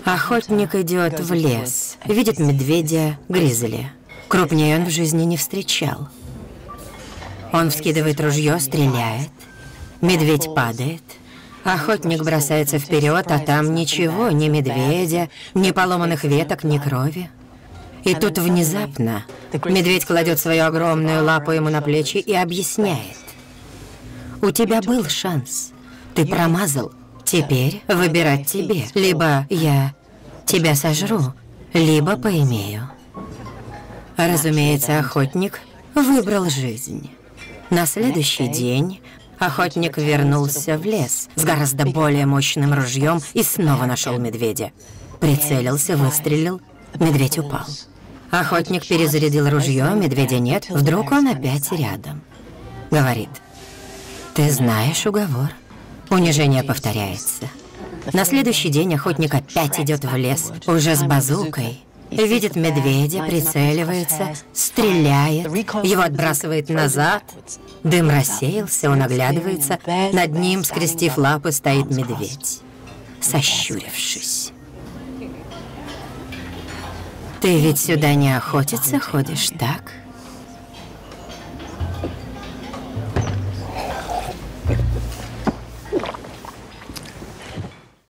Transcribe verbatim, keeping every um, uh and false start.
Охотник идет в лес, видит медведя, гризли. Крупнее он в жизни не встречал. Он вскидывает ружье, стреляет. Медведь падает. Охотник бросается вперед, а там ничего, ни медведя, ни поломанных веток, ни крови. И тут внезапно медведь кладет свою огромную лапу ему на плечи и объясняет. У тебя был шанс. Ты промазал. Теперь выбирать тебе. Либо я тебя сожру, либо поимею. Разумеется, охотник выбрал жизнь. На следующий день охотник вернулся в лес с гораздо более мощным ружьем и снова нашел медведя. Прицелился, выстрелил, медведь упал. Охотник перезарядил ружье, медведя нет, вдруг он опять рядом. Говорит, ты знаешь уговор. Унижение повторяется. На следующий день охотник опять идет в лес, уже с базукой. Видит медведя, прицеливается, стреляет, его отбрасывает назад. Дым рассеялся, он оглядывается. Над ним, скрестив лапы, стоит медведь, сощурившись. Ты ведь сюда не охотиться ходишь, так?